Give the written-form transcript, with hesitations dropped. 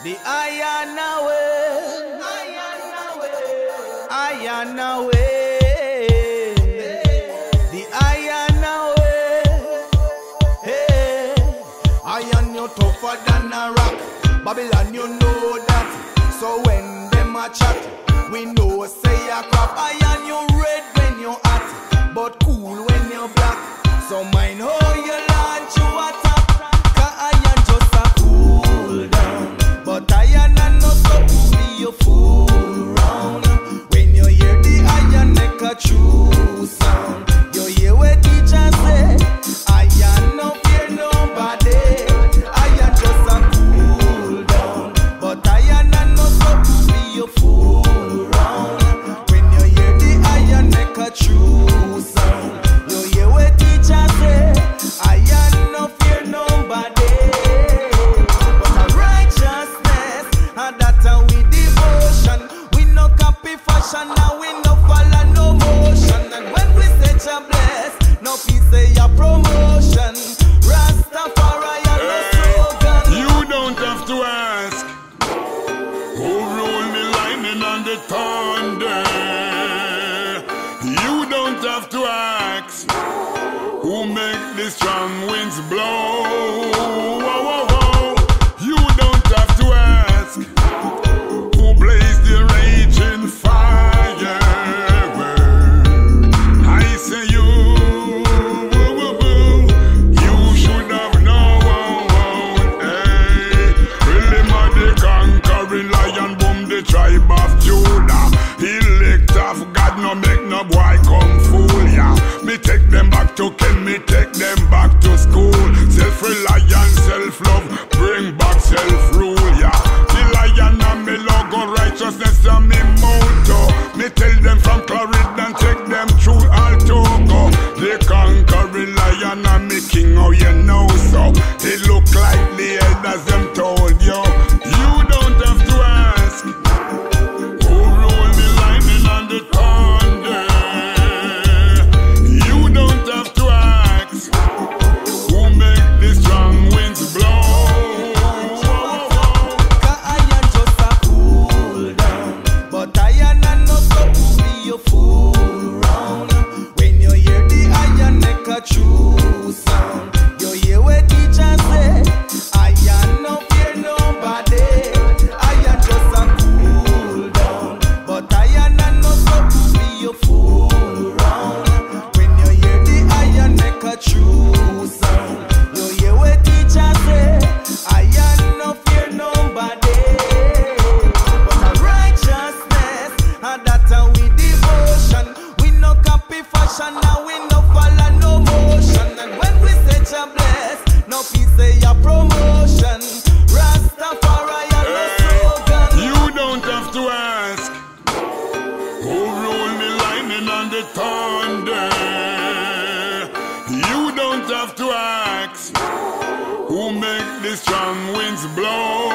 The iron away, the iron away. Hey, iron you tougher than a rock. Babylon, you know that. So when them a chat, we know say a crap. Iron you red when you hot, but cool when you black. So mind how you launch you attack. 'Cause iron just a cool down, but iron and no supposed to be your fool round. When you hear the iron make a true sound, you hear what teacher say. Iron no fear nobody. Iron just a cool down, but iron and no supposed to be your fool round. When you hear the iron make a true sound, you hear what teacher say. Iron no fear nobody. But a righteousness, and that we devotion. We no copy fashion, and we no follow no motion. And when we say Jah bless, no peace say a promotion. Rastafari and no slogan. You don't have to ask who rule the lightning and the thunder. You don't have to ask who make the strong winds blow. Whoa, whoa, whoa. You don't have to ask who blazed the raging fire. I say you should have known. Hey, really mad the conquering lion, boom the tribe of Judah. Elect of God, no make no boy come fool ya. Me take them back to Ken, me take them back to school. Self-reliance, self-love, bring back self-rule, yeah. The lion and me logo, righteousness and me motto. Me tell them from Clarendon, take them through Altogo. The conquering lion and me king, oh you know so. They look like the elders them told you. You don't have to ask who rule the lightning and the thunder. You don't have to ask who make the strong winds blow. 'Cause iron just a cool down, but iron and no supposed to be your fool round. When you hear the iron make a true sound, you hear what teacher say. Iron no fear nobody. Iron just a cool down, but iron and no supposed to be your fool round. When you hear the iron make a true sound, you hear what teacher say. Iron no fear nobody. But a righteousness, and that we devotion. We no copy fashion, and we no follow no motion. And when we say Jah bless, no peace say a promotion. Rastafari and no slogan. You don't have to ask who rule the lightning and the thunder. You don't have to ask who make the strong winds blow.